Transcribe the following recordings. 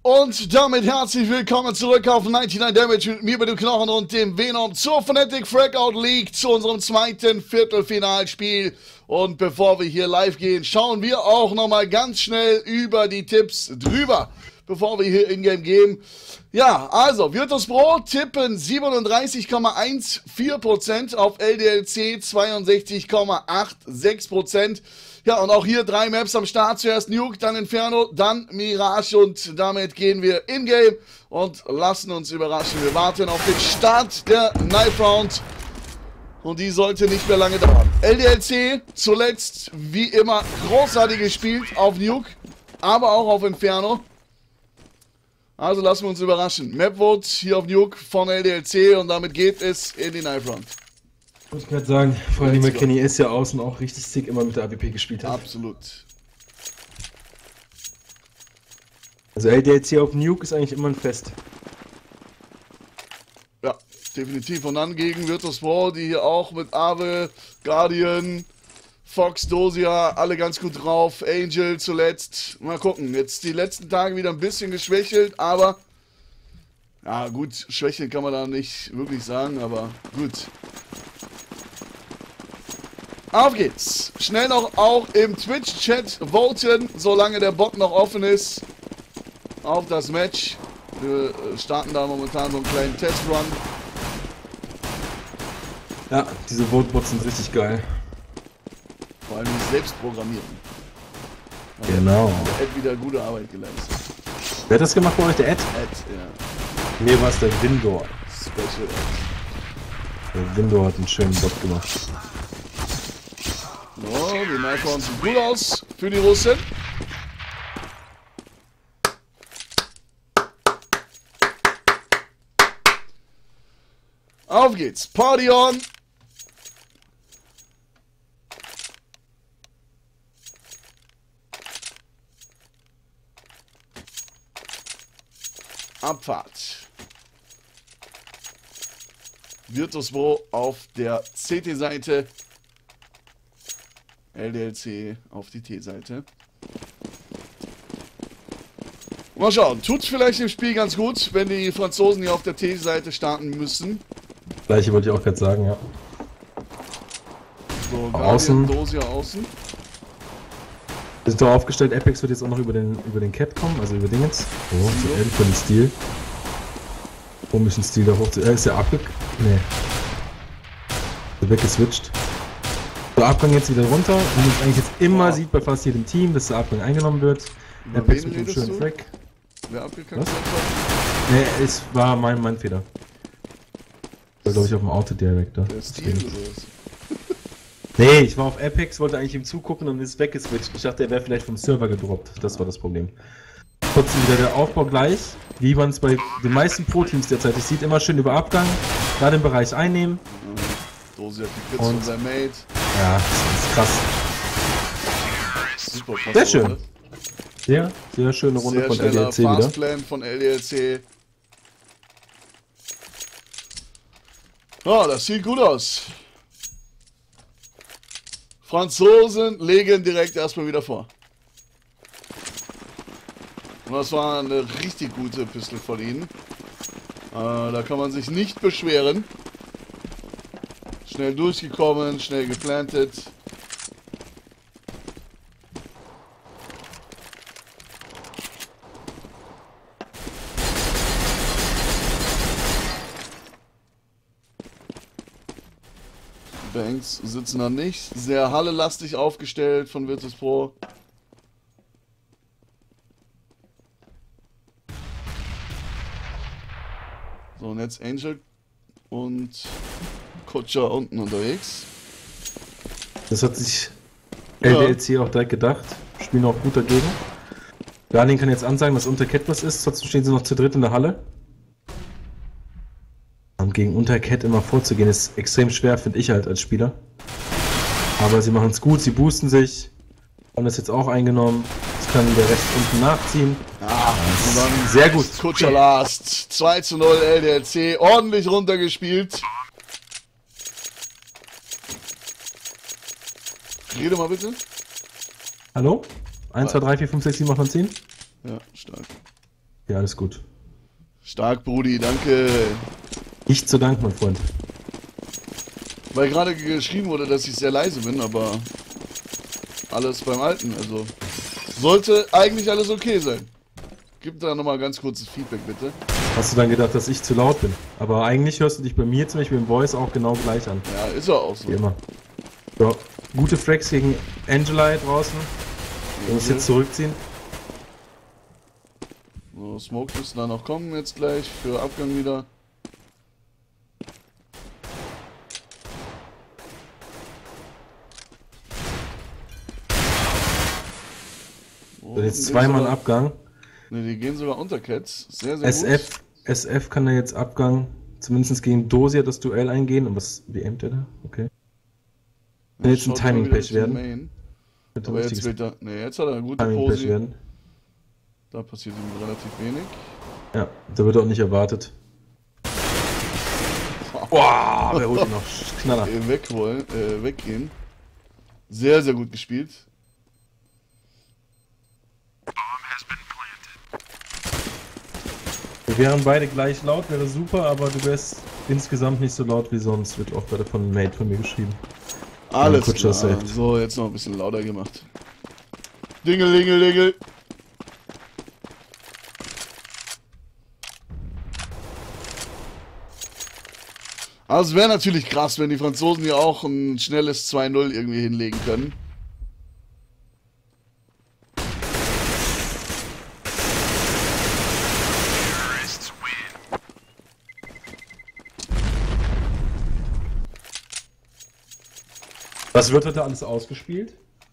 Und damit herzlich willkommen zurück auf 99 Damage mit mir, bei dem Knochen und dem Venom zur Fnatic Frag-Out League, zu unserem zweiten Viertelfinalspiel. Und bevor wir hier live gehen, schauen wir auch nochmal ganz schnell über die Tipps drüber, bevor wir hier in-game gehen. Ja, also, Virtus.pro tippen 37,14% auf LDLC, 62,86%. Ja, und auch hier 3 Maps am Start. Zuerst Nuke, dann Inferno, dann Mirage. Und damit gehen wir in-game und lassen uns überraschen. Wir warten auf den Start der Knife Round. Und die sollte nicht mehr lange dauern. LDLC zuletzt, wie immer, großartig gespielt auf Nuke, aber auch auf Inferno. Also lassen wir uns überraschen. Mapvote hier auf Nuke von LDLC und damit geht es in die Knife Round. Muss ich gerade sagen, vor allem Kenny ist ja außen auch richtig sick immer mit der AWP gespielt hat. Absolut. Also LDLC auf Nuke ist eigentlich immer ein Fest. Ja, definitiv. Und dann gegen Virtus.pro, die hier auch mit Ave, Guardian, Fox, Dosia, alle ganz gut drauf. Angel zuletzt. Mal gucken. Jetzt die letzten Tage wieder ein bisschen geschwächelt, aber ja gut, schwächeln kann man da nicht wirklich sagen, aber gut. Auf geht's. Schnell noch auch im Twitch-Chat voten, solange der Bot noch offen ist, auf das Match. Wir starten da momentan so einen kleinen Testrun. Ja, diese Vote-Bots sind richtig geil. Vor allem die selbst programmieren. Genau. Der Ed wieder gute Arbeit geleistet. Wer hat das gemacht bei euch? Der Ed? Ed, ja. Mir war es der Windor. Special Ed. Der Windor hat einen schönen Bot gemacht. So, die Knife Rounds sieht gut aus für die Russen. Auf geht's. Party on. Abfahrt. Virtus.pro auf der CT-Seite. LDLC auf die T-Seite. Mal schauen. Tut vielleicht im Spiel ganz gut, wenn die Franzosen hier auf der T-Seite starten müssen. Gleiche wollte ich auch gerade sagen, ja. So, außen. Dosia außen. Wir sind doch aufgestellt, Apex wird jetzt auch noch über den Cat kommen, also über Dingens. Oh, so L für den Stil. Komischen Stil da hoch zu. Ist der abge... Nee. Ist weggeswitcht. Der Abgang jetzt wieder runter und man eigentlich jetzt immer sieht bei fast jedem Team, dass der Abgang eingenommen wird. Apex mit dem schönen Frack. Wer abgekackt hat? Nee, es war mein Fehler. War glaube ich auf dem Auto-Director. Der Stil oder was? Nee, ich war auf Apex, wollte eigentlich ihm zugucken und ist weggeswitcht. Ich dachte, er wäre vielleicht vom Server gedroppt. Das war das Problem. Trotzdem wieder der Aufbau gleich, wie man es bei den meisten Pro-Teams derzeit sieht. Immer schön über Abgang, da den Bereich einnehmen. Dosia kriegt jetzt von seinem Mate. Ja, das ist krass. Super Pass, sehr schön. Ja, sehr schöne Runde sehr von LDLC wieder. Fastplan von LDLC. Oh, das sieht gut aus. Franzosen legen direkt erstmal wieder vor. Und das war eine richtig gute Pistole von ihnen. Da kann man sich nicht beschweren. Schnell durchgekommen, schnell geplantet. Banks sitzen da nicht. Sehr hallelastig aufgestellt von Virtus.pro. So, und jetzt Angel und Kutscher unten unterwegs. Das hat sich LDLC auch direkt gedacht. Spielen auch gut dagegen. Guardian kann jetzt ansagen, dass unter Cat was ist, trotzdem stehen sie noch zu dritt in der Halle. Und gegen Untercat immer vorzugehen ist extrem schwer, finde ich halt als Spieler. Aber sie machen es gut, sie boosten sich. Haben das jetzt auch eingenommen. Jetzt kann der Rest unten nachziehen. Ah, und dann sehr gut. Kutscher Last. 2:0 LDLC. Ordentlich runtergespielt. Rede mal bitte. Hallo? 1, 2, 3, 4, 5, 6, 7, 8, 9, 10? Ja, stark. Ja, alles gut. Stark, Brudi, danke. Nicht zu Dank, mein Freund. Weil gerade geschrieben wurde, dass ich sehr leise bin, aber alles beim Alten, also sollte eigentlich alles okay sein. Gib da nochmal ganz kurzes Feedback, bitte. Hast du dann gedacht, dass ich zu laut bin? Aber eigentlich hörst du dich bei mir zum Beispiel im Voice auch genau gleich an. Ja, ist ja auch so. Wie immer. So, gute Frags gegen Angela draußen. Wir müssen jetzt zurückziehen. So, Smoke müssen da noch kommen jetzt gleich für Abgang wieder. So, jetzt zweimal Abgang. Ne, die gehen sogar unter Cats. Sehr, sehr SF, gut. SF kann da jetzt Abgang, zumindest gegen Dosia das Duell eingehen. Und was, wie aimt er da? Okay. Kann jetzt ein Timing-Pech werden. Aber jetzt wird er, ne, jetzt hat er eine gute Timing-Pech Pose. werden. Da passiert ihm relativ wenig. Ja, da wird auch nicht erwartet. Boah, wer holt ihn noch? Knaller. Weggehen. Sehr, sehr gut gespielt. Wir wären beide gleich laut, wäre super, aber du wärst insgesamt nicht so laut wie sonst, wird auch gerade von einem Mate von mir geschrieben. Alles Kutscher klar. saved. So, jetzt noch ein bisschen lauter gemacht. Dingelingelinge. Also es wäre natürlich krass, wenn die Franzosen hier auch ein schnelles 2-0 irgendwie hinlegen können. Was wird heute alles ausgespielt?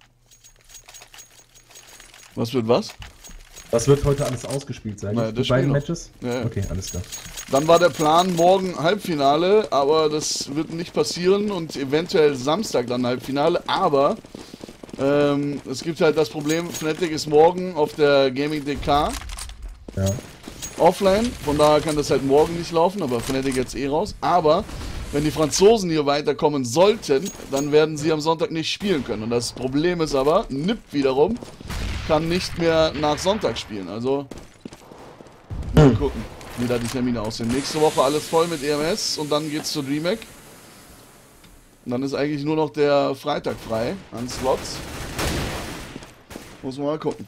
Was wird was? Was wird heute alles ausgespielt sein? Naja, das Die beiden Spiel noch. Matches? Ja, ja. Okay, alles klar. Dann war der Plan morgen Halbfinale, aber das wird nicht passieren und eventuell Samstag dann Halbfinale, aber es gibt halt das Problem, Fnatic ist morgen auf der Gaming DK Ja. offline, von daher kann das halt morgen nicht laufen, aber Fnatic jetzt eh raus, aber wenn die Franzosen hier weiterkommen sollten, dann werden sie am Sonntag nicht spielen können und das Problem ist aber, NiP wiederum kann nicht mehr nach Sonntag spielen, also mal gucken, wie da die Termine aussehen. Nächste Woche alles voll mit EMS und dann geht's zu DreamHack. Und dann ist eigentlich nur noch der Freitag frei an Slots. Muss man mal gucken.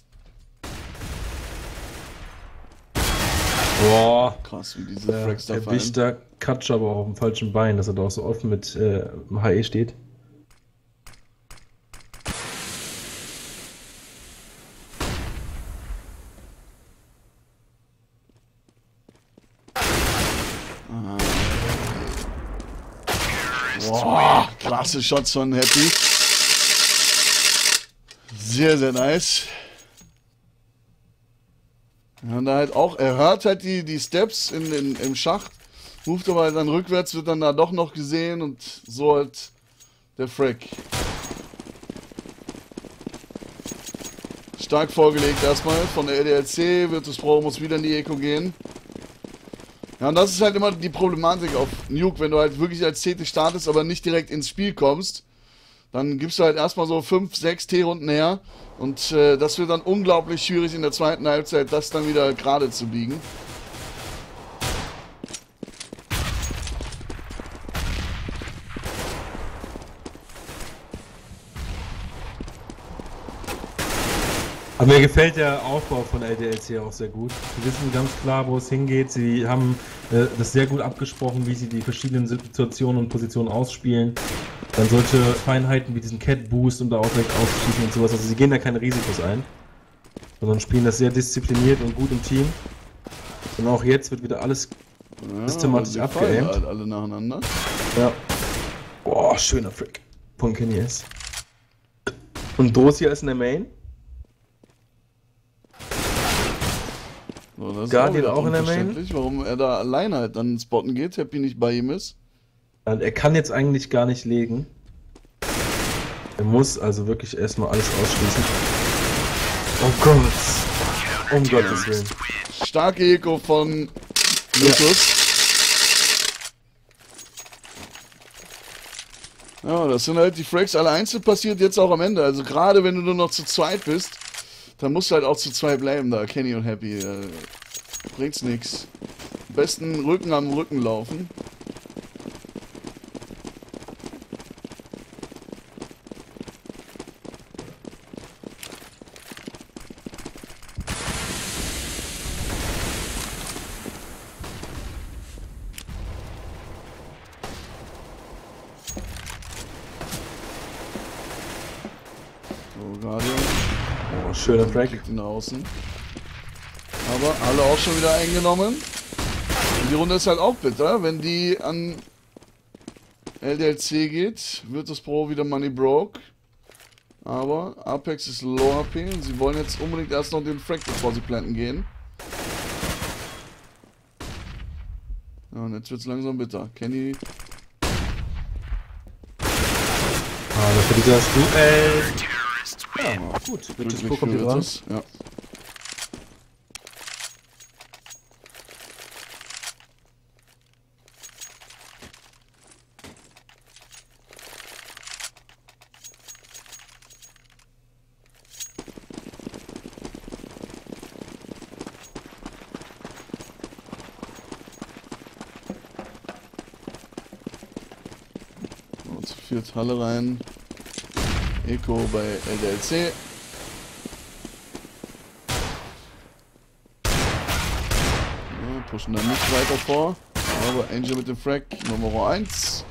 Boah. Krass, wie diese Frags da fallen. Erwischt da Katsch aber auch auf dem falschen Bein, dass er da auch so offen mit HE steht. Boah, klasse Shots von Happy. Sehr, sehr nice. Ja, und da halt auch, er hört halt die Steps im Schacht, ruft aber halt dann rückwärts, wird dann da doch noch gesehen und so halt der Frag. Stark vorgelegt erstmal von der LDLC, Virtus Pro muss wieder in die Eco gehen. Ja, und das ist halt immer die Problematik auf Nuke, wenn du halt wirklich als CT startest, aber nicht direkt ins Spiel kommst, dann gibst du halt erstmal so 5, 6 T-Runden her und das wird dann unglaublich schwierig in der zweiten Halbzeit, das dann wieder gerade zu biegen. Aber mir gefällt der Aufbau von LDLC auch sehr gut. Sie wissen ganz klar, wo es hingeht. Sie haben das sehr gut abgesprochen, wie sie die verschiedenen Situationen und Positionen ausspielen. Dann solche Feinheiten wie diesen Cat Boost und da auch direkt ausschießen und sowas. Also sie gehen da keine Risikos ein, sondern spielen das sehr diszipliniert und gut im Team. Und auch jetzt wird wieder alles systematisch abgeaimt. Halt alle nacheinander. Ja. Boah, schöner Frick von Kenny S. Und Dosia ist in der Main. So, das Guardian ist auch in der Main. unverständlich, warum er da alleine halt dann spotten geht, Happy nicht bei ihm ist. Und er kann jetzt eigentlich gar nicht legen. Er muss also wirklich erstmal alles ausschließen. Oh Gott. Um Gottes Willen. Starke Eco von Lutus. Ja, das sind halt die Frags alle einzeln passiert, jetzt auch am Ende. Also gerade wenn du nur noch zu zweit bist, Dann musst du halt auch zu zweit bleiben da, Kenny und Happy. Bringt's nix. Am besten Rücken am Rücken laufen. So, Guardian. Oh, schöner Frag. Kriegt ihn außen. Aber alle auch schon wieder eingenommen. Und die Runde ist halt auch bitter. Wenn die an LDLC geht, wird das Pro wieder Money broke. Aber Apex ist low HP und sie wollen jetzt unbedingt erst noch den Frag, bevor sie planten gehen. Ja, und jetzt wird es langsam bitter. Kenny. Dafür dieses Duell. Ja, gut. Virtus Pro kommt hier dran. Ja. Zu viert Halle rein. Eco bei LDLC. Ja, pushen dann nicht weiter vor. Aber Angel mit dem Frag Nummer 1.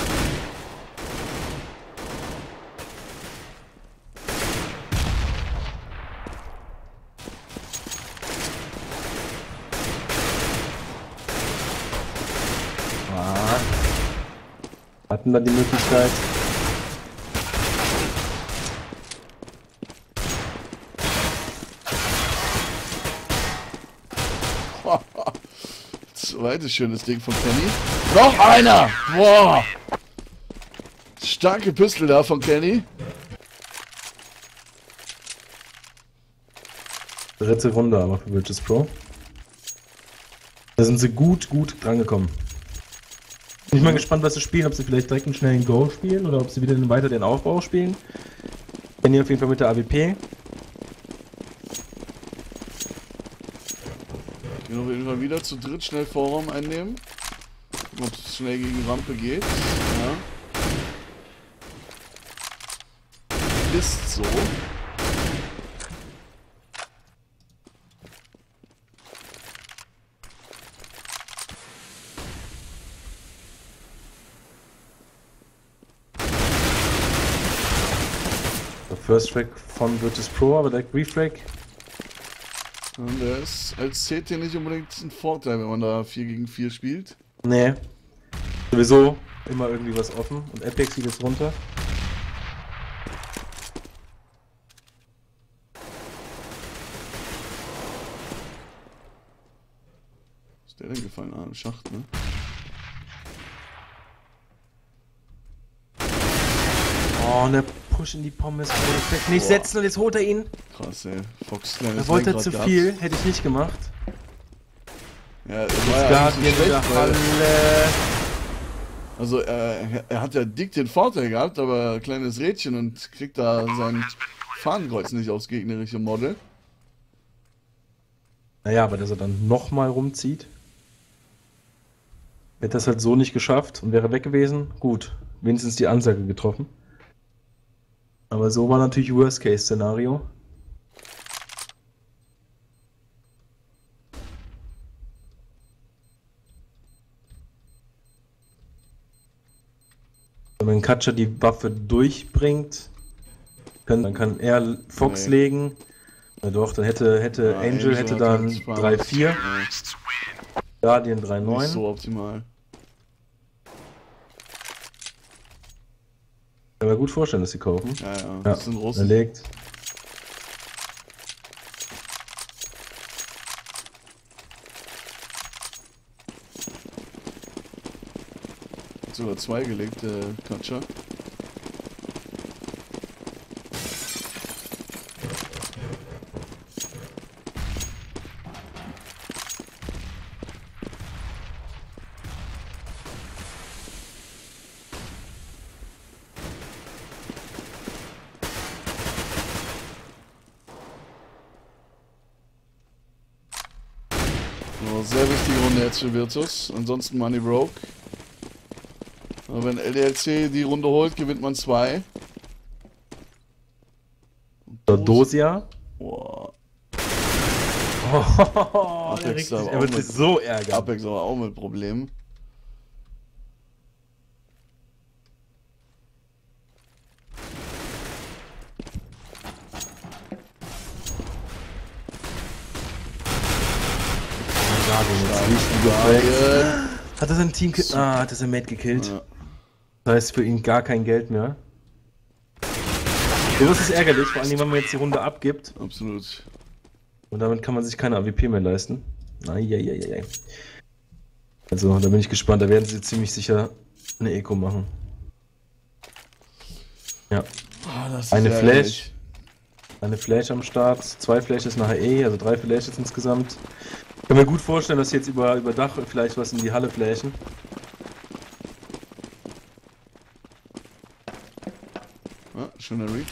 Hatten dann die Möglichkeit. Zweites schönes Ding von Kenny. Noch einer! Boah! Starke Pistole da von Kenny. Dritte Runde aber für Virtus Pro. Da sind sie gut drangekommen. Bin ich mal gespannt, was sie spielen, ob sie vielleicht direkt einen schnellen Go spielen oder ob sie wieder weiter den Aufbau spielen. Kenny auf jeden Fall mit der AWP. Gehen auf jeden Fall wieder zu dritt schnell Vorraum einnehmen. Gucken, ob es schnell gegen die Rampe geht. Ja. Ist so. First Frag von Virtus Pro, aber der Refrag. Und der ist als CT nicht unbedingt ein Vorteil, wenn man da 4 gegen 4 spielt. Nee. Sowieso immer irgendwie was offen und Apex geht jetzt runter. Was ist der denn gefallen? Ah, im Schacht, ne? Oh, ne Push in die Pommes. Nicht setzen und jetzt holt er ihn. Krass, ey. Fox Er wollte zu viel, hätte ich nicht gemacht. Ja, Jetzt Guardian in der Halle. Also er hat ja dick den Vorteil gehabt, aber kleines Rädchen und kriegt da sein Fahnenkreuz nicht aufs gegnerische Model. Naja, aber dass er dann nochmal rumzieht. Hätte das halt so nicht geschafft und wäre weg gewesen. Gut, wenigstens die Ansage getroffen. Aber so war natürlich Worst-Case-Szenario. Wenn Katja die Waffe durchbringt, dann kann er Fox legen. Na doch, dann hätte Angel hätte dann 3-4. Guardian 3-9. Nicht so optimal. Ich kann mir gut vorstellen, dass sie kaufen. Ja, das sind Russen. Erlegt. Hat sogar 2 gelegt, Katja. So, sehr wichtige Runde jetzt für Virtus. Ansonsten Money broke. Aber wenn LDLC die Runde holt, gewinnt man 2. So, Dosia. Boah. Oh, Apex er wird sich so ärgern. Apex aber auch mit Problemen. Hat er sein Team hat er sein Mate gekillt? Ja. Das heißt für ihn gar kein Geld mehr. So ist es ärgerlich, vor allem wenn man jetzt die Runde abgibt. Absolut. Und damit kann man sich keine AWP mehr leisten. Eieieiei. Also da bin ich gespannt, da werden sie ziemlich sicher eine Eco machen. Ja. Eine Flash. Eine Flash am Start, 2 Flashes nachher also 3 Flashes insgesamt. Ich kann mir gut vorstellen, dass sie jetzt über Dach vielleicht was in die Halle flashen. Ja, schöner Read.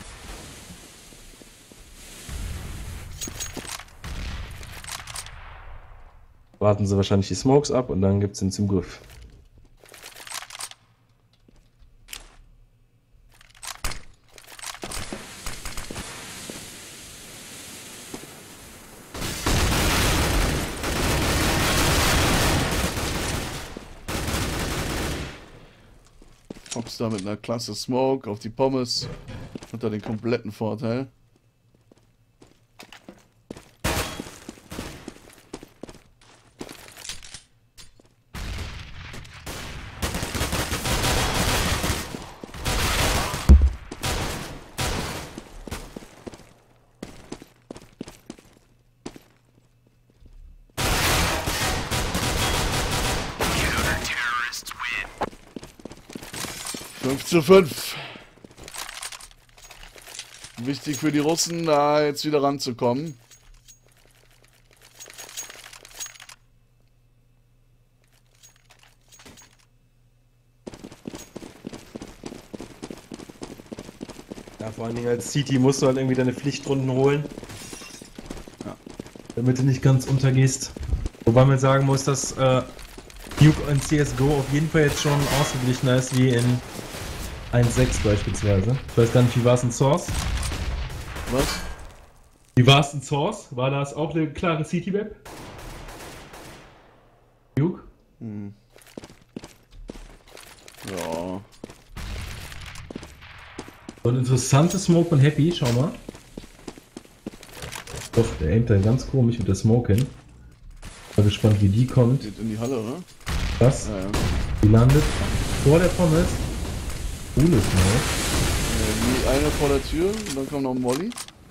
Warten sie wahrscheinlich die Smokes ab und dann gibt es ihn zum Griff. Fox da mit einer klasse Smoke auf die Pommes. Hat da den kompletten Vorteil. Zu 5. Wichtig für die Russen, da jetzt wieder ranzukommen. Ja, vor allen Dingen als CT musst du halt irgendwie deine Pflichtrunden holen. Ja. Damit du nicht ganz untergehst. Wobei man sagen muss, dass Duke in CSGO auf jeden Fall jetzt schon ausgeglichener ist wie in 1.6 beispielsweise. Ich weiß gar nicht, wie war es in Source? Was? Wie war es in Source? War das auch eine klare CT-Map? Duke? Hm. Ja. So ein interessantes Smoke von Happy, schau mal. Doch, der aimt da ganz komisch mit der Smoke hin. Bin gespannt, wie die kommt. Geht in die Halle, oder? Was? Ja, ja. Die landet vor der Pommes. Cooles Smoke. Die eine vor der Tür und dann kommt noch ein Molly.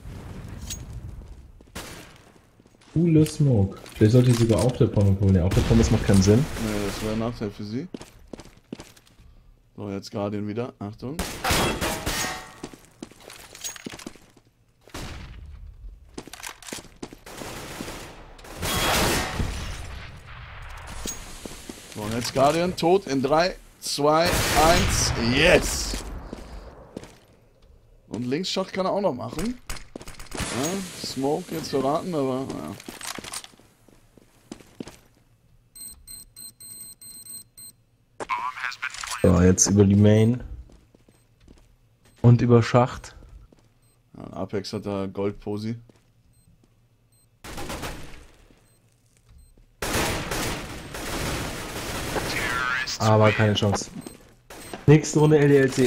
Cooler Smoke. Vielleicht sollte ich sogar auf der Pommes holen. Ja, auf der Pommes macht keinen Sinn. Nee, das wäre ein Nachteil für sie. So, jetzt Guardian wieder. Achtung. So, und jetzt Guardian. Tot in 3, 2, 1. Yes! Und Linksshot kann er auch noch machen. Ja, Smoke jetzt verraten, aber ja. So, jetzt über die Main. Und über Schacht. Ja, Apex hat da Goldposi. Aber keine Chance. Nächste Runde LDLC.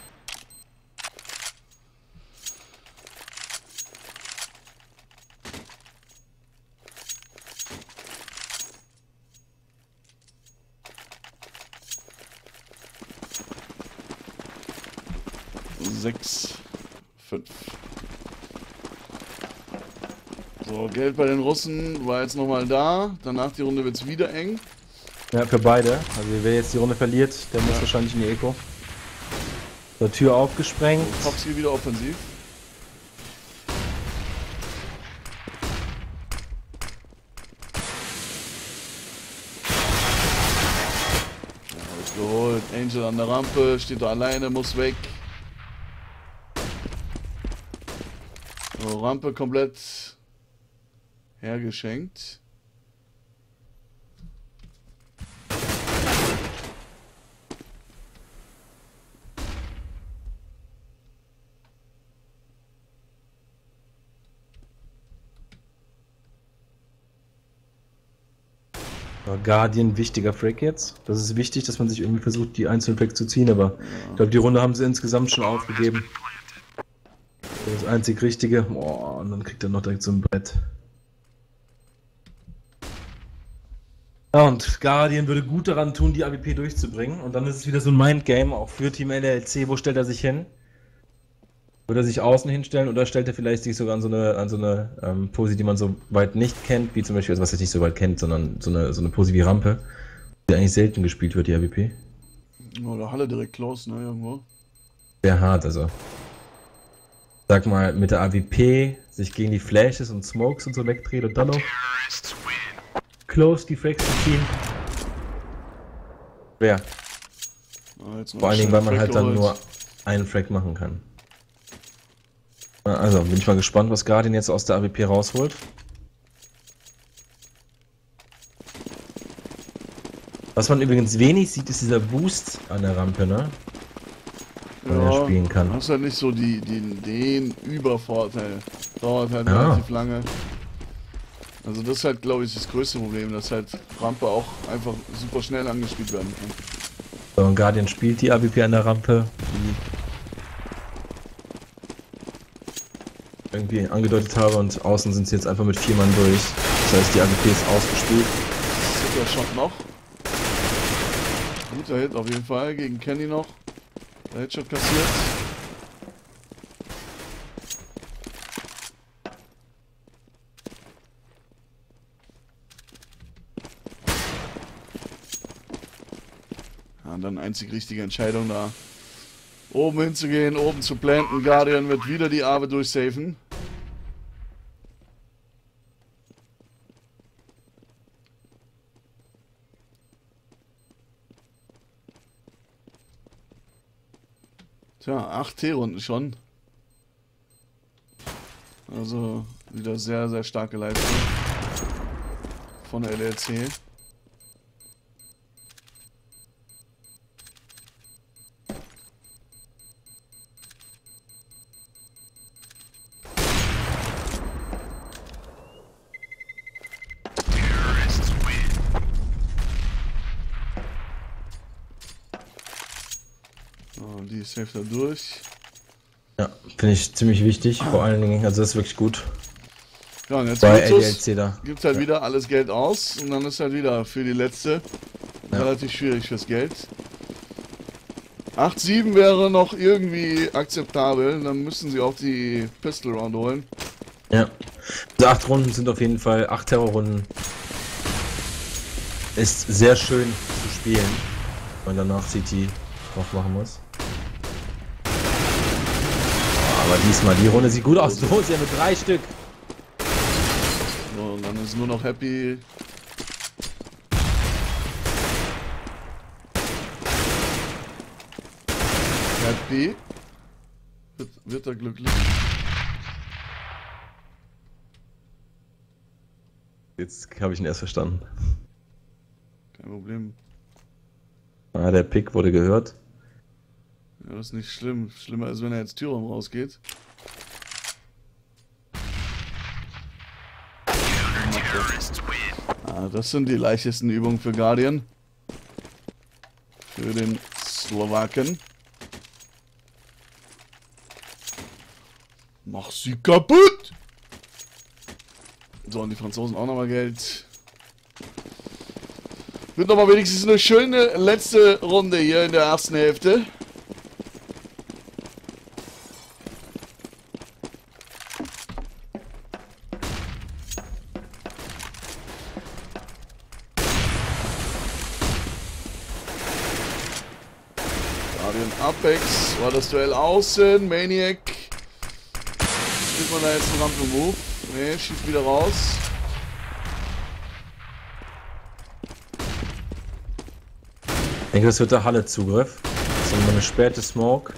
Sechs, 5. So, Geld bei den Russen war jetzt nochmal da. Danach die Runde wird es wieder eng. Ja, für beide. Also wer jetzt die Runde verliert, der muss wahrscheinlich in die Eco. So, Tür aufgesprengt. Fox hier wieder offensiv. Ja, wird geholt. Angel an der Rampe, steht da alleine, muss weg. So, Rampe komplett hergeschenkt. Guardian, wichtiger Frag jetzt. Das ist wichtig, dass man sich irgendwie versucht, die einzelnen Frags zu ziehen, aber ich glaube, die Runde haben sie insgesamt schon aufgegeben. Das einzig Richtige. Boah, und dann kriegt er noch direkt so ein Brett. Ja, und Guardian würde gut daran tun, die AWP durchzubringen. Und dann ist es wieder so ein Mindgame, auch für Team LLC. Wo stellt er sich hin? Würde er sich außen hinstellen oder stellt er vielleicht sich sogar an so eine Posi, die man so weit nicht kennt, wie zum Beispiel, also was er nicht so weit kennt, sondern so eine Posi wie Rampe, die eigentlich selten gespielt wird, die AWP. Oder Halle direkt close, ne, irgendwo. Sehr hart, also. Sag mal, mit der AWP sich gegen die Flashes und Smokes und so wegdreht und dann noch close die Frags zu ziehen. Schwer. Vor allen Dingen, weil man halt dann nur einen Frag machen kann. Also, bin ich mal gespannt, was Guardian jetzt aus der AWP rausholt. Was man übrigens wenig sieht, ist dieser Boost an der Rampe, ne? Wenn er spielen kann. Du hast halt nicht so den Übervorteil. Dauert halt relativ lange. Also das ist halt, glaube ich, das größte Problem, dass halt Rampe auch einfach super schnell angespielt werden kann. So, und Guardian spielt die AWP an der Rampe, die irgendwie angedeutet habe, und außen sind sie jetzt einfach mit 4 Mann durch. Das heißt, die AWP ist ausgespielt. Sicker Shot noch. Guter Hit auf jeden Fall gegen Kenny noch. Der Headshot kassiert. Ja, und dann einzig richtige Entscheidung da. Oben hinzugehen, oben zu planten. Guardian wird wieder die Arbe durchsafen. Tja, 8 T-Runden schon. Also wieder sehr, sehr starke Leistung von der LLC. Die safe da durch. Ja, finde ich ziemlich wichtig, vor allen Dingen, also das ist wirklich gut. Ja, und jetzt bei LLC da. Gibt halt wieder alles Geld aus und dann ist halt wieder für die letzte relativ schwierig fürs Geld. 8-7 wäre noch irgendwie akzeptabel, dann müssen sie auch die Pistol Round holen. Ja, also 8 Runden sind auf jeden Fall, 8 Terrorrunden. Ist sehr schön zu spielen, wenn man danach CT drauf machen muss. Aber diesmal, die Runde sieht gut aus. Du holst ja mit 3 Stück. So, und dann ist nur noch Happy. Happy. Wird er glücklich? Jetzt habe ich ihn erst verstanden. Kein Problem. Ah, der Pick wurde gehört. Ja, das ist nicht schlimm. Schlimmer ist, wenn er jetzt Türraum rausgeht. Ah, das sind die leichtesten Übungen für Guardian. Für den Slowaken. Mach sie kaputt! So, und die Franzosen auch nochmal Geld. Wird nochmal wenigstens eine schöne letzte Runde hier in der ersten Hälfte. Guardian Apex war das Duell außen. Maniac. Spielt man da jetzt einen Rampe-Move? Ne, schießt wieder raus. Ich denke, das wird der Halle-Zugriff. Das ist eine späte Smoke.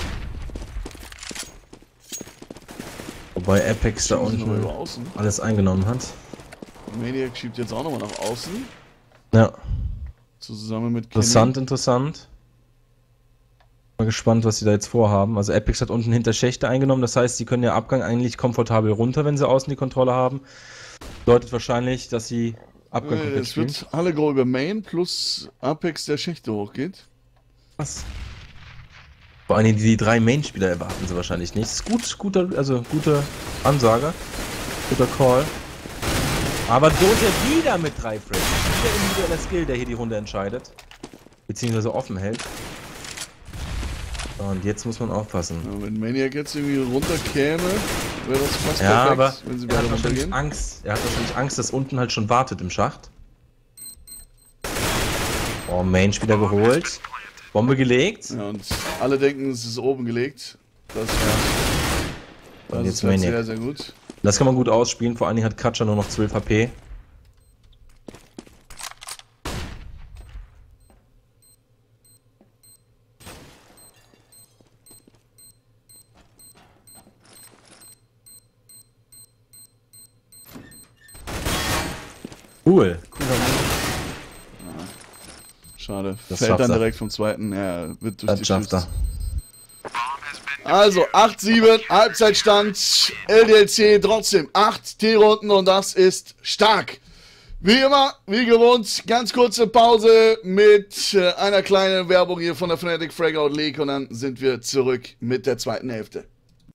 Wobei Apex da unten alles eingenommen hat. Maniac schiebt jetzt auch nochmal nach außen. Ja. Zusammen mit Kenny. Interessant. Mal gespannt, was sie da jetzt vorhaben. Also Apex hat unten hinter Schächte eingenommen. Das heißt, sie können ja Abgang eigentlich komfortabel runter, wenn sie außen die Kontrolle haben. Bedeutet wahrscheinlich, dass sie Abgang komplett Es spielen. wird alle Go über Main plus Apex, der Schächte hochgeht. Was? Vor allem die 3 Main-Spieler erwarten sie wahrscheinlich nicht. Das ist guter Ansage. Guter Call. Aber Dote wieder mit 3 Frames. Wieder individueller Skill, der hier die Runde entscheidet. Beziehungsweise offen hält. Und jetzt muss man aufpassen. Ja, wenn Maniac jetzt irgendwie runterkäme, wäre das fast Ja, perfekt, aber wenn sie er beide hat wahrscheinlich runtergehen. Angst. Er hat wahrscheinlich Angst, dass unten halt schon wartet im Schacht. Oh, Main-Spieler geholt. Bombe gelegt. Ja, und alle denken, es ist oben gelegt. Das Und jetzt ist halt Maniac. sehr, sehr gut. Das kann man gut ausspielen. Vor allen Dingen hat Katja nur noch 12 HP. Cool. Schade. Das Fällt schafft dann er. direkt vom zweiten. Ja, wird durch Das die schafft Schüsse. er. Also 8-7, Halbzeitstand, LDLC trotzdem 8 T-Runden und das ist stark. Wie immer, wie gewohnt, ganz kurze Pause mit einer kleinen Werbung hier von der Fnatic Fragout League und dann sind wir zurück mit der zweiten Hälfte.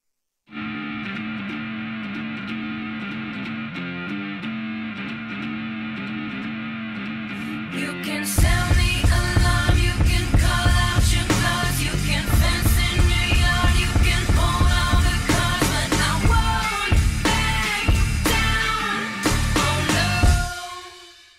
You can sound the alarm, you can call out your claws, you can fence in your yard, you can hold all the cards, but I won't back down. Oh no.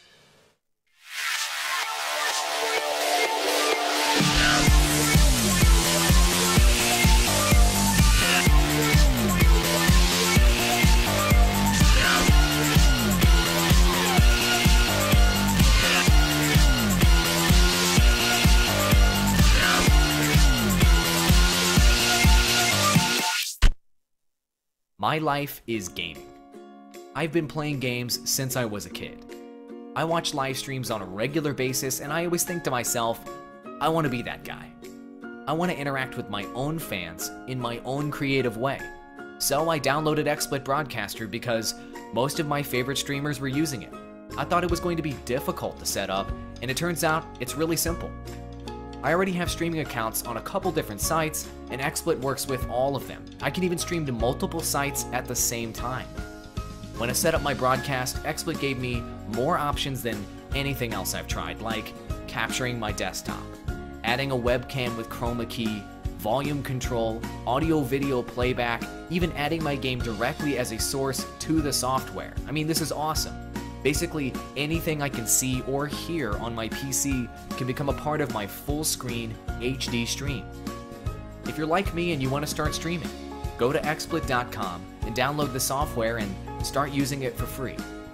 My life is gaming. I've been playing games since I was a kid. I watch live streams on a regular basis and I always think to myself, I want to be that guy. I want to interact with my own fans in my own creative way. So I downloaded XSplit Broadcaster because most of my favorite streamers were using it. I thought it was going to be difficult to set up, and it turns out it's really simple. I already have streaming accounts on a couple different sites, and XSplit works with all of them. I can even stream to multiple sites at the same time. When I set up my broadcast, XSplit gave me more options than anything else I've tried, like capturing my desktop, adding a webcam with chroma key, volume control, audio-video playback, even adding my game directly as a source to the software. I mean, this is awesome. Basically, anything I can see or hear on my PC can become a part of my full-screen HD stream. If you're like me and you want to start streaming, go to xsplit.com and download the software and start using it for free.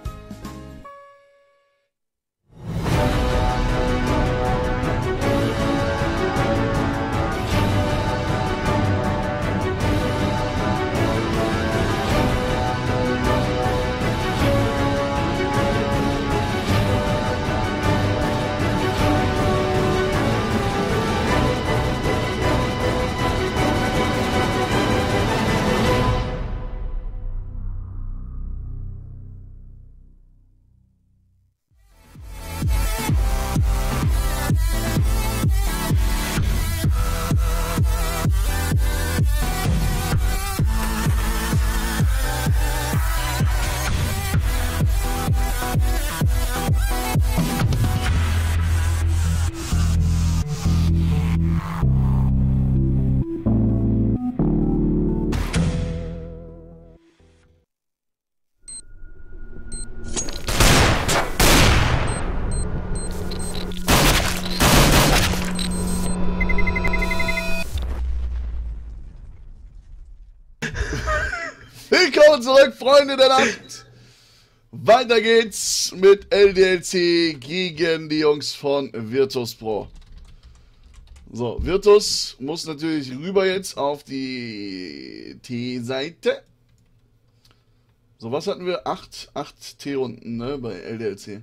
Willkommen zurück, Freunde der Nacht. Weiter geht's mit LDLC gegen die Jungs von Virtus Pro. So, Virtus muss natürlich rüber jetzt auf die T-Seite. So, was hatten wir? 8 T-Runden, ne, bei LDLC.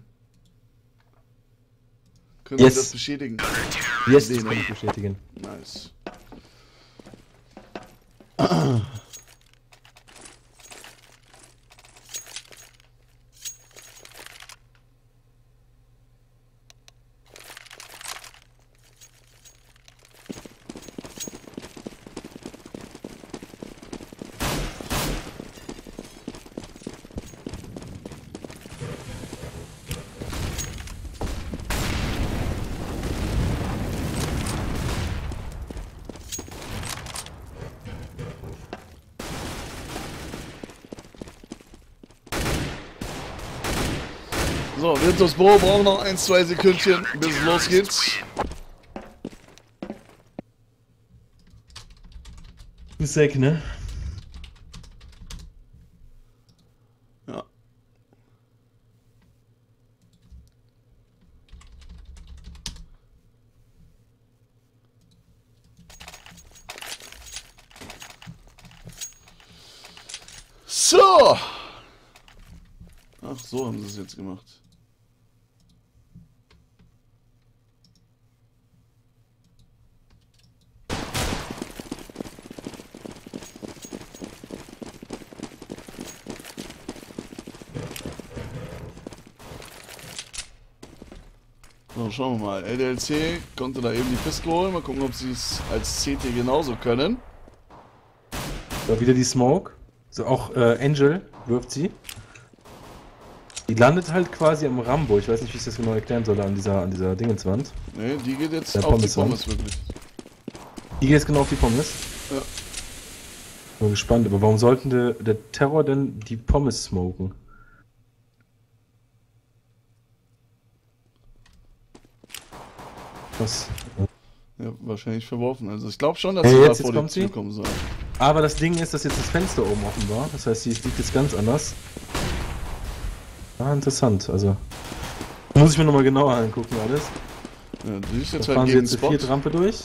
Können Sie Yes. das bestätigen? Yes, das kann ich bestätigen. Nice. So, Virtus Pro braucht noch 1-2 Sekündchen, bis es losgeht. Sack, ne? Ja. So. Ach, so haben sie es jetzt gemacht. So, schauen wir mal. LDLC konnte da eben die Piste holen. Mal gucken, ob sie es als CT genauso können. So, wieder die Smoke. So, auch Angel wirft sie. Die landet halt quasi am Rambo. Ich weiß nicht, wie ich das genau erklären soll an dieser Dingenswand. Ne, die geht jetzt Der auf die Pommeswand. Pommes wirklich. Die geht jetzt genau auf die Pommes. Ja. Bin gespannt, aber warum sollten der Terror denn die Pommes smoken? Was? Ja, wahrscheinlich verworfen. Also ich glaube schon, dass Hey, sie da jetzt vor die kommt sie. Tür kommen soll. Aber das Ding ist, dass jetzt das Fenster oben offen war. Das heißt, sie liegt jetzt ganz anders. Ah, interessant. Also muss ich mir nochmal genauer angucken alles. Ja, die ist Da jetzt fahren halt sie gegen jetzt Spot. 4 Rampe durch.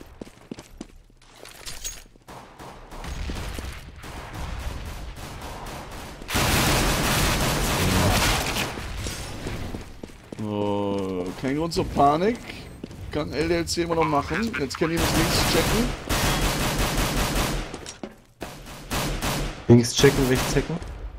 Oh, kein Grund zur Panik. Kann LDLC immer noch machen. Jetzt kann ich das links checken. Links checken, rechts checken.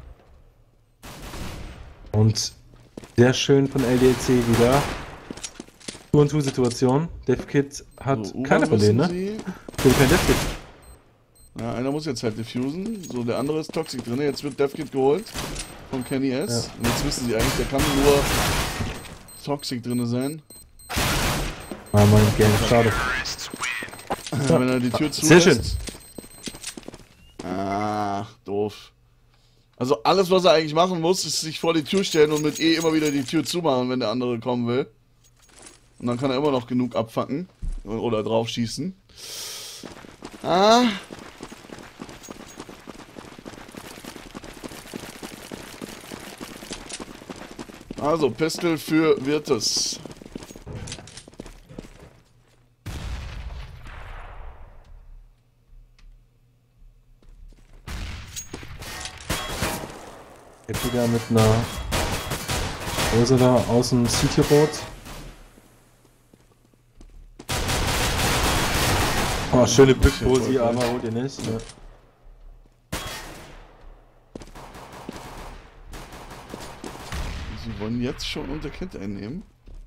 Und sehr schön von LDLC wieder. 2-2-Situation. DevKit hat So, keine von denen, ne? sie- Ich will kein DevKit. Ja, einer muss jetzt halt diffusen. So, der andere ist Toxic drin. Jetzt wird DevKit geholt. Von Kenny S. Ja. Und jetzt wissen sie eigentlich, der kann nur Toxic drin sein. Ah, mein Game, schade. Wenn er die Tür Sehr schön. zulässt. Ach, doof. Also alles, was er eigentlich machen muss, ist sich vor die Tür stellen und mit E immer wieder die Tür zumachen, wenn der andere kommen will. Und dann kann er immer noch genug abfacken. Oder drauf schießen. Ah. Also, Pistol für Virtus. Jetzt wieder mit einer Hose da aus dem City-Rot. Oh, schöne Bückposi, aber holt ihr nicht. Ne? Sie wollen jetzt schon unter Kind einnehmen.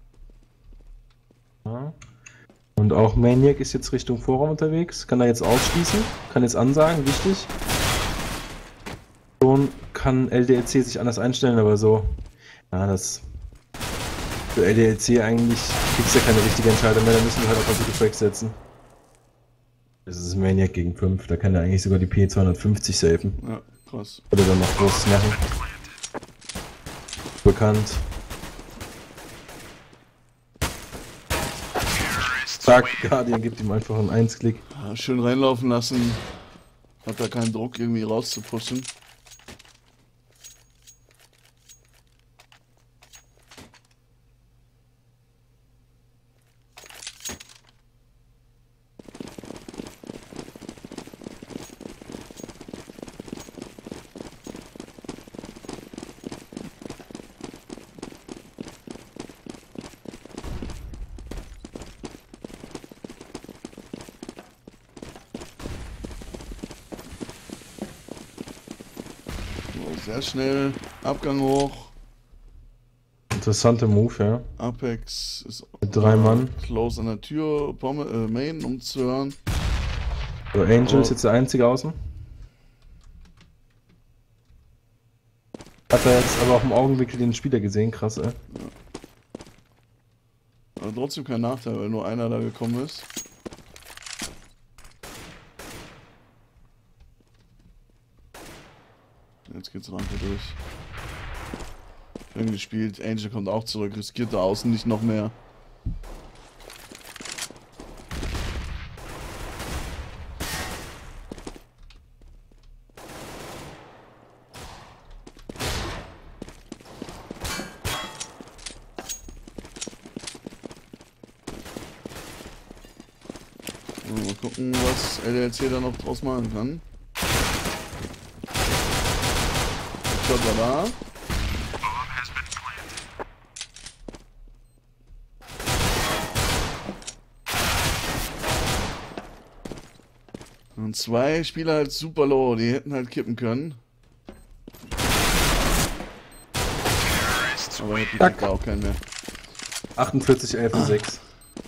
Ja. Und auch Maniac ist jetzt Richtung Vorraum unterwegs. Kann er jetzt ausschließen. Kann jetzt ansagen, wichtig. Schon kann LDLC sich anders einstellen, aber so. Ja, das. Für LDLC eigentlich gibt es ja keine richtige Entscheidung mehr. Da müssen wir halt auf gute Tracks setzen. Das ist Maniac gegen 5. Da kann er eigentlich sogar die P250 safen. Ja, krass. Oder dann noch großes machen. Bekannt. Zack, Guardian gibt ihm einfach einen 1-Klick. Ja, schön reinlaufen lassen. Hat da keinen Druck, irgendwie rauszupushen. Sehr schnell. Abgang hoch. Interessante Move, ja. Apex ist Mit 3 Mann. close an der Tür. Main, um zu hören. So, Angel ist Oh. jetzt der einzige außen. Hat er jetzt aber auch im Augenblick den Spieler gesehen, krass, ey. Aber trotzdem kein Nachteil, weil nur einer da gekommen ist. Jetzt geht's Rampe durch. Schön gespielt. Angel kommt auch zurück, riskiert da außen nicht noch mehr. Mal gucken, was LDLC da noch draus machen kann. Shot war da. Und zwei Spieler halt super low, die hätten halt kippen können. Aber hätte ich da auch keinen mehr. 48, 11 und 6.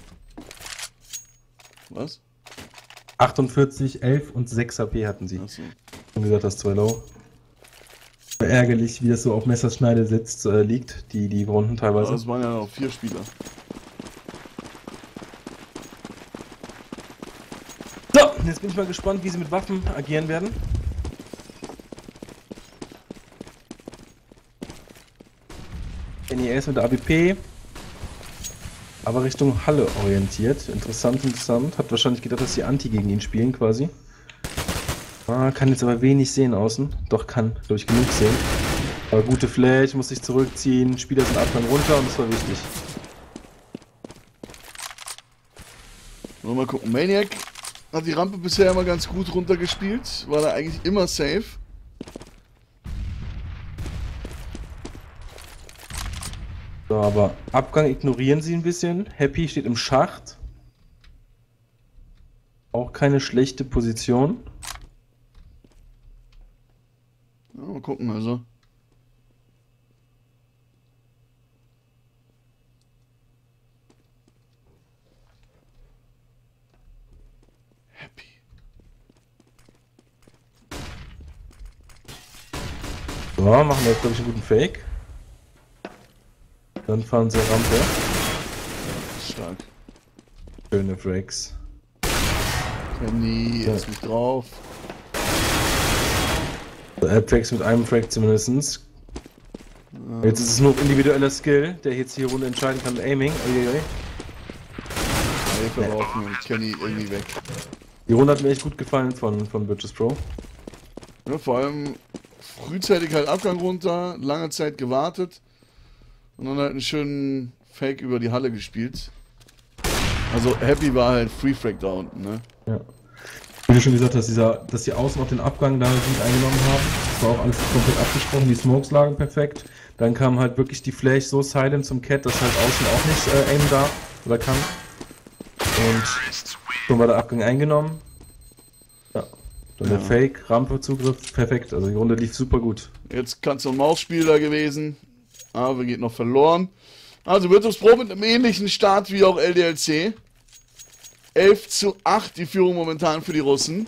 Was? 48, 11 und 6 HP hatten sie. Achso. Wie gesagt, das 2 low. Ärgerlich, wie das so auf Messerschneide sitzt, liegt, die Runden teilweise. Das waren ja noch 4 Spieler. So, jetzt bin ich mal gespannt, wie sie mit Waffen agieren werden. NES mit der AWP. Aber Richtung Halle orientiert. Interessant, interessant. Hat wahrscheinlich gedacht, dass die Anti gegen ihn spielen quasi. Kann jetzt aber wenig sehen außen. Doch, kann, glaube ich, genug sehen. Aber gute Flash, muss sich zurückziehen. Spieler sind Abgang runter und das war wichtig. Mal gucken. Maniac hat die Rampe bisher immer ganz gut runtergespielt. War da eigentlich immer safe. So, aber Abgang ignorieren sie ein bisschen. Happy steht im Schacht. Auch keine schlechte Position. Ja, mal gucken, also. Happy. So, machen wir jetzt, glaube ich, einen guten Fake. Dann fahren sie Rampe. Stark. Schöne Frags. Kenny, ist nicht drauf. Frags mit einem Frag zumindest. Jetzt ist es nur individueller Skill, der jetzt hier Runde entscheiden kann mit Aiming. Uiuiui. Verlaufen und Kenny irgendwie weg. Die Runde hat mir echt gut gefallen von Virtus Pro. Ja, vor allem frühzeitig halt Abgang runter, lange Zeit gewartet und dann halt einen schönen Fake über die Halle gespielt. Also Happy war halt Free Frag da unten, ne? Ja. Wie du schon gesagt hast, dass die Außen auf den Abgang da gut eingenommen haben. Das war auch alles komplett abgesprochen, die Smokes lagen perfekt. Dann kam halt wirklich die Flash so silent zum Cat, dass halt außen auch nicht aim da oder kann. Und schon war der Abgang eingenommen. Ja. Dann der Fake, Rampe, Zugriff, perfekt. Also die Runde lief super gut. Jetzt kann es ein Mausspiel da gewesen, aber geht noch verloren. Also Virtus Pro mit einem ähnlichen Start wie auch LDLC. 11:8 die Führung momentan für die Russen.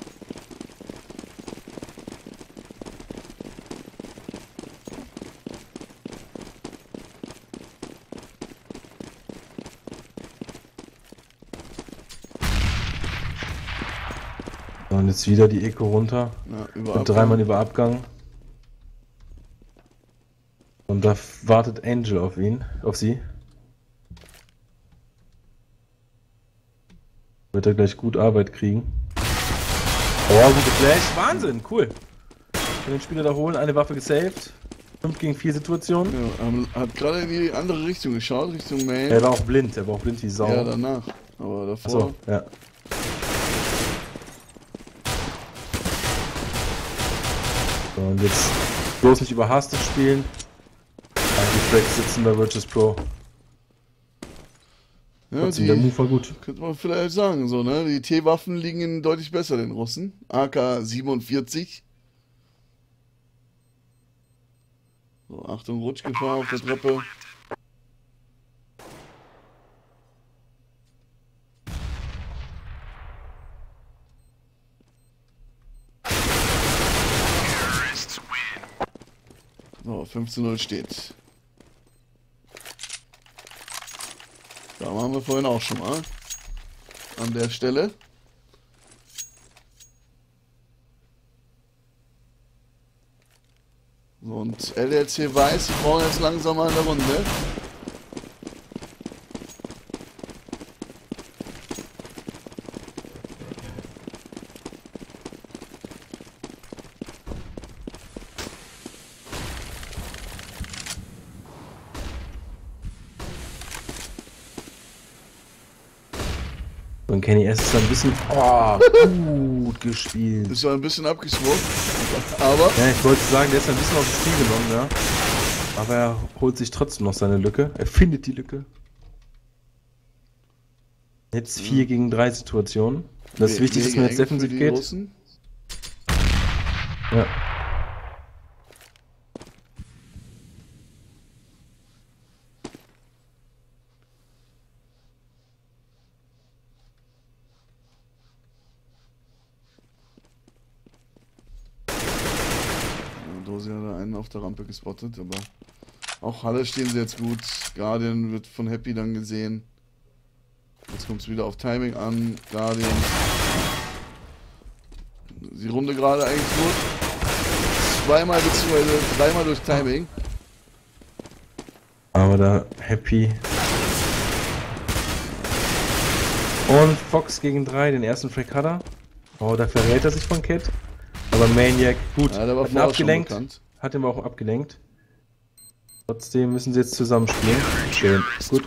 So, und jetzt wieder die Eco runter. Ja, über Und dreimal über Abgang. Und da wartet Angel auf ihn, auf sie. Wird er gleich gut Arbeit kriegen. Oh, gute Flash. Wahnsinn, cool. Kann den Spieler da holen, eine Waffe gesaved. 5 gegen 4 Situation. Ja, hat gerade in die andere Richtung geschaut, Richtung Main. Er war auch blind wie Sau. Ja, danach. Aber davor. Achso, ja. So, und jetzt bloß nicht überhastet spielen. Die Fracks sitzen bei Virtus Pro. Ja, Trotzdem, der Move war gut. könnte man vielleicht sagen, so, ne? Die T-Waffen liegen ihnen deutlich besser, den Russen. AK-47. So, Achtung, Rutschgefahr auf der Treppe. So, 15:0 steht. Da waren wir vorhin auch schon mal. An der Stelle. So, Und LLC weiß, sie brauchen jetzt langsam mal eine Runde. Und Kenny S ist ein bisschen gut gespielt. Ist ja ein bisschen abgeswungen. Aber Ja, ich wollte sagen, der ist ein bisschen aus dem Spiel genommen, ja. Aber er holt sich trotzdem noch seine Lücke. Er findet die Lücke. Jetzt 4 gegen 3 Situationen. Das ist wichtig, dass man jetzt defensiv geht. Russen. Ja. Dosi hat da einen auf der Rampe gespottet, aber auch Halle stehen sie jetzt gut. Guardian wird von Happy dann gesehen. Jetzt kommt es wieder auf Timing an. Guardian. Die Runde gerade eigentlich gut. Zweimal bzw. dreimal durch Timing. Aber da Happy. Und Fox gegen 3, den ersten Frag hat er. Oh, da verrät er sich von Cat. Aber Maniac, gut, Ja, der war hat ihn vorher schon abgelenkt. bekannt. Hat ihn aber auch abgelenkt. Trotzdem müssen sie jetzt zusammen spielen. Schön, gut.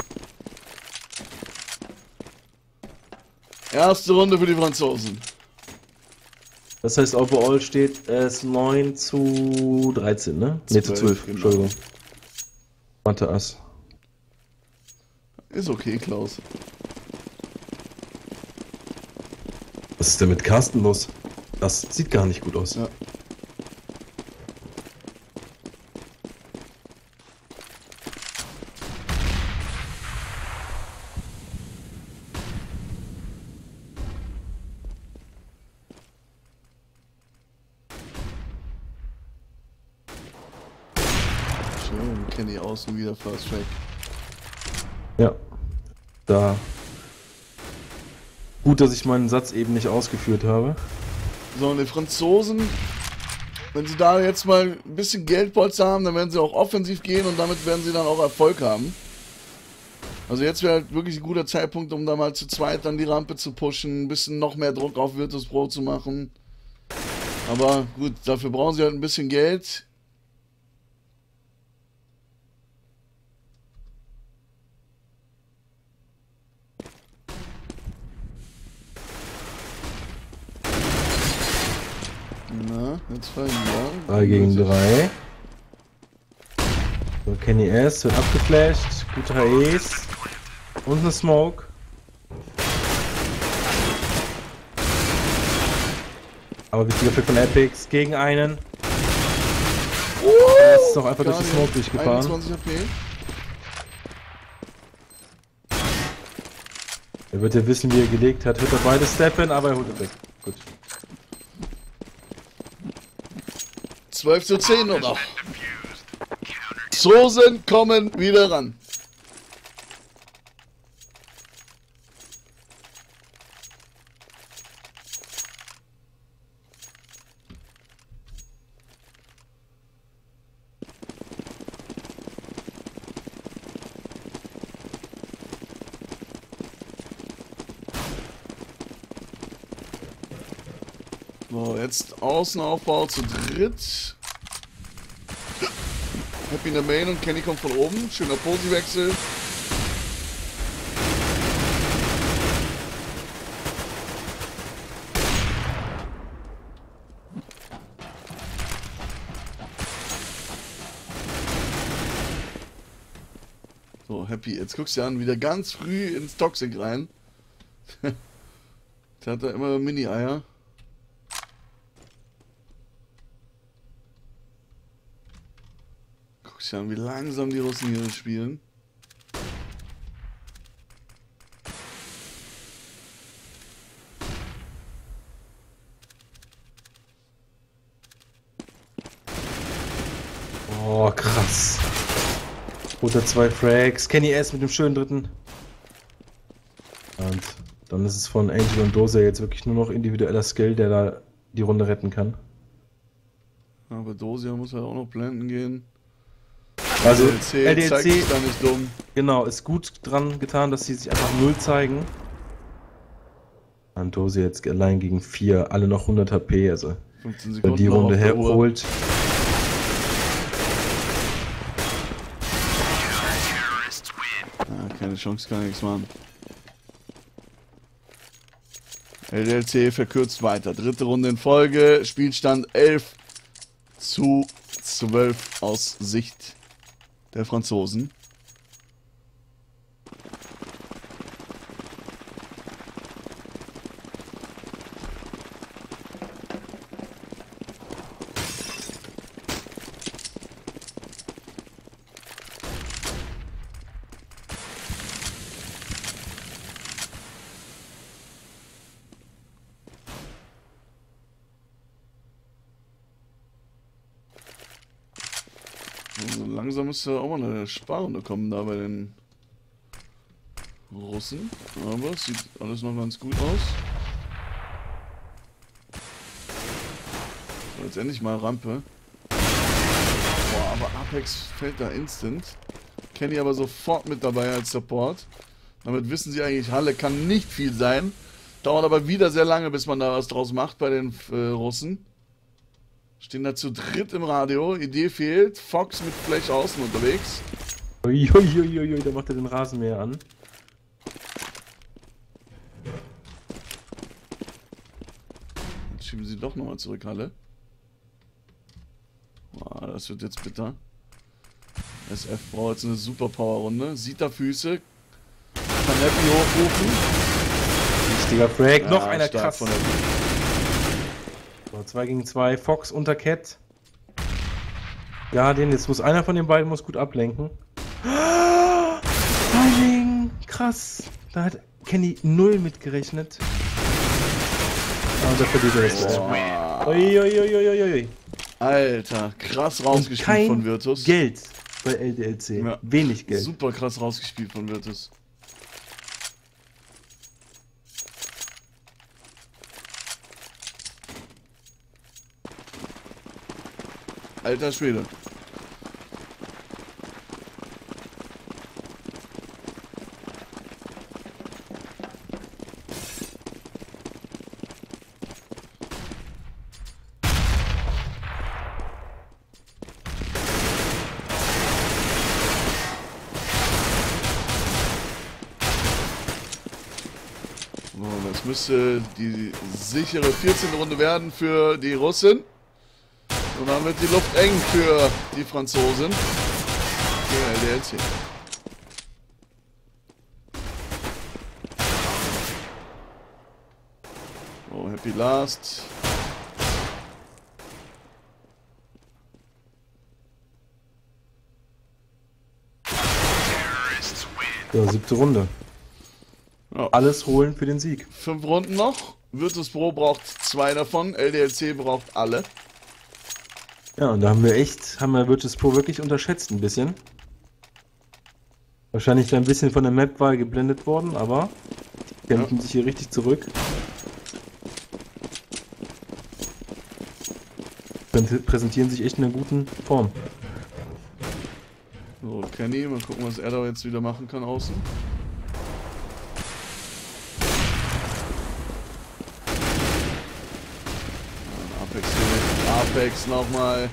Erste Runde für die Franzosen. Das heißt, overall steht es 9 zu 13, ne? Ne, zu 12, genau. Entschuldigung. Mathe Ass. Ist okay, Klaus. Was ist denn mit Carsten los? Das sieht gar nicht gut aus. Ja. Schön, Kenny außen wieder First Track. Ja. Da. Gut, dass ich meinen Satz eben nicht ausgeführt habe. So, und die Franzosen, wenn sie da jetzt mal ein bisschen Geldpolster haben, dann werden sie auch offensiv gehen und damit werden sie dann auch Erfolg haben. Also jetzt wäre halt wirklich ein guter Zeitpunkt, um da mal zu zweit dann die Rampe zu pushen, ein bisschen noch mehr Druck auf Virtus Pro zu machen. Aber gut, dafür brauchen sie halt ein bisschen Geld. Na, jetzt fallen wir. 3 gegen 3. So, Kenny S wird abgeflasht. Gute HEs. Und eine Smoke. Aber wichtiger Pick von Epics gegen einen. Das ist doch einfach durch die Smoke durchgefahren. 21 HP. Er wird ja wissen, wie er gelegt hat. Wird er beide steppen, aber er holt es weg. Gut. 12 zu 10 nur noch. Franzosen kommen wieder ran. So, jetzt Außenaufbau zu dritt. Happy in der Main und Kenny kommt von oben. Schöner Posiwechsel. So, Happy. Jetzt guckst du dir an, wieder ganz früh ins Toxic rein. Der hat da immer Mini-Eier. Guck dir an, wie langsam die Russen hier spielen. Oh, krass. Oder 2 Frags. Kenny S mit dem schönen dritten. Und dann ist es von Angel und Dozer jetzt wirklich nur noch individueller Skill, der da die Runde retten kann. Aber Dosia muss halt auch noch blenden gehen. Also, LDLC zeigt sich LDLC, da nicht dumm. genau, ist gut dran getan, dass sie sich einfach 0 zeigen. Antosi jetzt allein gegen 4, alle noch 100 HP, also 15 wer Sekunden die noch Runde auf der Uhr. herholt. Keine Chance, kann nichts machen. LDLC verkürzt weiter. Dritte Runde in Folge. Spielstand 11:12 aus Sicht der Franzosen. Also langsam müsste auch mal eine Sparrunde kommen da bei den Russen. Aber es sieht alles noch ganz gut aus. So, jetzt endlich mal Rampe. Boah, aber Apex fällt da instant. Kenny aber sofort mit dabei als Support. Damit wissen sie eigentlich, Halle kann nicht viel sein. Dauert aber wieder sehr lange, bis man da was draus macht bei den Russen. Stehen da zu dritt im Radio. Idee fehlt. Fox mit Flash außen unterwegs. Uiuiuiui, da macht er den Rasenmäher an. Jetzt schieben sie doch nochmal zurück, Halle. Boah, das wird jetzt bitter. SF braucht jetzt eine Superpower-Runde. Sieht da Füße. Kann Happy hochrufen. Richtiger Frag, noch Ja, einer stark krass. von Happy. So, 2 gegen 2, Fox unter Cat. Ja, jetzt muss einer von den beiden muss gut ablenken. Timing! Krass! Da hat Kenny 0 mitgerechnet. Und da verliert er das Duell. Uiuiuiui. Alter, krass Und rausgespielt kein von Virtus. Geld bei LDLC. Ja. Wenig Geld. Super krass rausgespielt von Virtus. Alter Schwede. So, das müsste die sichere 14. Runde werden für die Russen. Und dann wird die Luft eng für die Franzosen. Für LDLC. Oh, Happy Last. Ja, 7. Runde. Ja. Alles holen für den Sieg. 5 Runden noch. Virtus Pro braucht 2 davon. LDLC braucht alle. Ja, und da haben wir Virtus Pro wirklich unterschätzt ein bisschen. Wahrscheinlich da ein bisschen von der Map-Wahl geblendet worden, aber die kämpfen sich hier richtig zurück. Präsentieren sich echt in einer guten Form. So, Kenny, mal gucken, was er da jetzt wieder machen kann außen. Apex hier. Apex nochmal.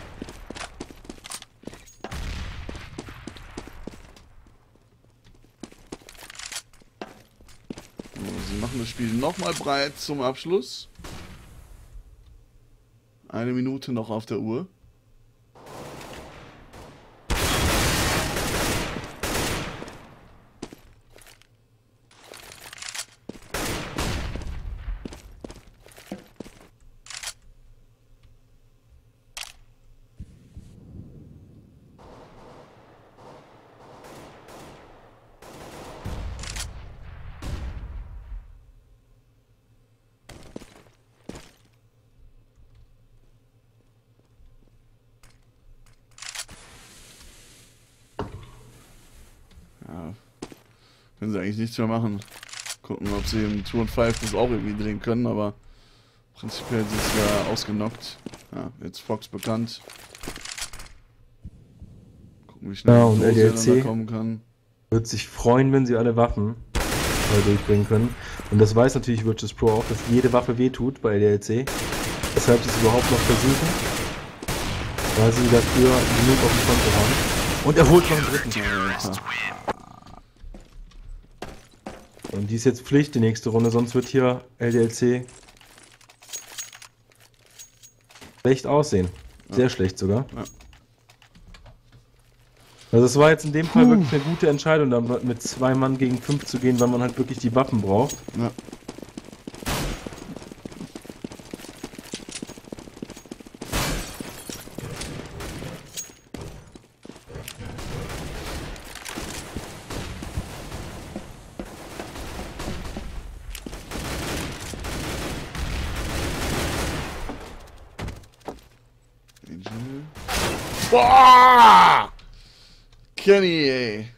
So, sie machen das Spiel nochmal breit zum Abschluss. 1 Minute noch auf der Uhr. Ja, können sie eigentlich nichts mehr machen. Gucken, ob sie im 2 und 5 das auch irgendwie drehen können, aber prinzipiell sind sie ja ausgenockt. Ja, jetzt Fox bekannt. Gucken, wie schnell Ja, und Dose dann da LDLC kommen kann. wird sich freuen, wenn sie alle Waffen durchbringen können. Und das weiß natürlich Virtus Pro auch, dass jede Waffe wehtut bei LDLC. Weshalb sie es überhaupt noch versuchen. Weil sie dafür genug auf dem Konto haben. Und er holt noch einen dritten. Und die ist jetzt Pflicht, die nächste Runde, sonst wird hier LDLC schlecht aussehen. Sehr schlecht sogar. Ja. Also es war jetzt in dem Fall wirklich eine gute Entscheidung, da mit 2 Mann gegen 5 zu gehen, weil man halt wirklich die Waffen braucht. Ja. Boah! Kenny, ey.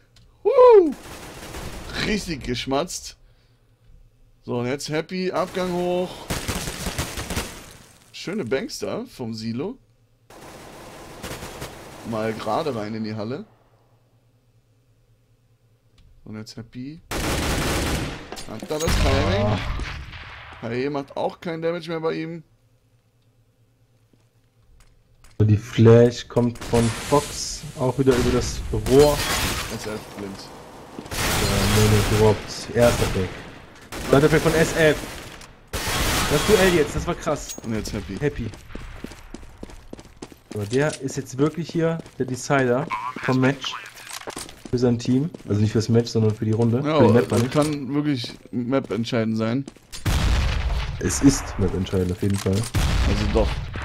Richtig geschmatzt. So, und jetzt Happy, Abgang hoch. Schöne Banks da vom Silo. Mal gerade rein in die Halle. Und jetzt Happy. Hat da das Timing. Haye macht auch kein Damage mehr bei ihm. Die Flash kommt von Fox auch wieder über das Rohr. SF blind. Gedroppt. Erster Pick. Zweiter Pick von SF. Das Duell jetzt, das war krass. Und jetzt Happy. Happy. Aber der ist jetzt wirklich hier der Decider vom Match. Für sein Team. Also nicht fürs Match, sondern für die Runde. Ja, für die Map, das kann wirklich Map entscheidend sein. Es ist Map entscheidend auf jeden Fall. Also doch.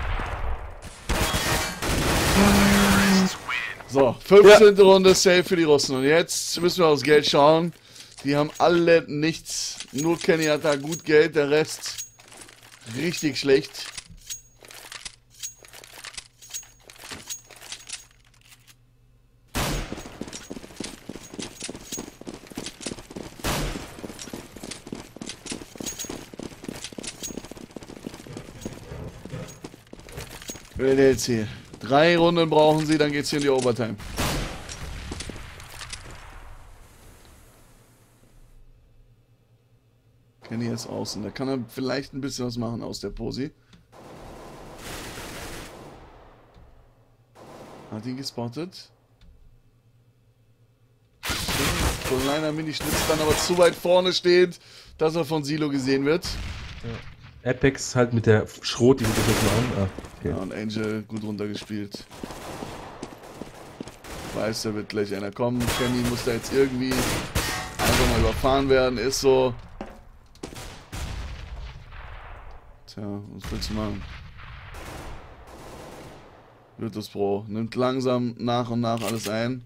So, 15. Runde Safe für die Russen. Und jetzt müssen wir aufs Geld schauen. Die haben alle nichts. Nur Kenny hat da gut Geld, der Rest richtig schlecht. LDLC. 3 Runden brauchen sie, dann geht's hier in die Overtime. Kenny ist außen. Da kann er vielleicht ein bisschen was machen aus der Posi. Hat ihn gespottet. Kleiner Mini-Schnitz dann aber zu weit vorne steht, dass er von Silo gesehen wird. Ja. Apex halt mit der Schrot, die wir jetzt machen. Ah, okay. Ja, und Angel gut runtergespielt. Weiß, da wird gleich einer kommen. Kenny muss da jetzt irgendwie einfach mal überfahren werden. Ist so. Tja, was willst du machen? Virtus Pro nimmt langsam nach und nach alles ein.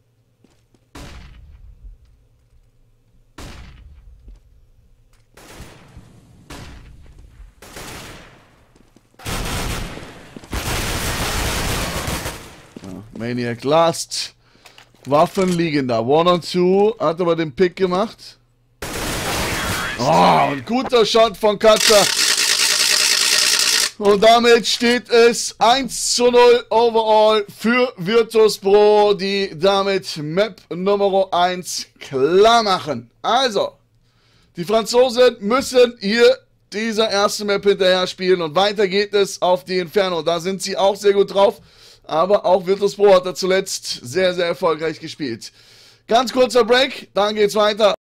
Maniac Last. Waffen liegen da. 1 und 2. Hat aber den Pick gemacht. Oh, ein guter Shot von Katzer. Und damit steht es 1:0 overall für Virtus Pro, die damit Map Nummer 1 klar machen. Also, die Franzosen müssen hier dieser erste Map hinterher spielen und weiter geht es auf die Inferno. Da sind sie auch sehr gut drauf. Aber auch Virtus Pro hat da zuletzt sehr, sehr erfolgreich gespielt. Ganz kurzer Break, dann geht's weiter.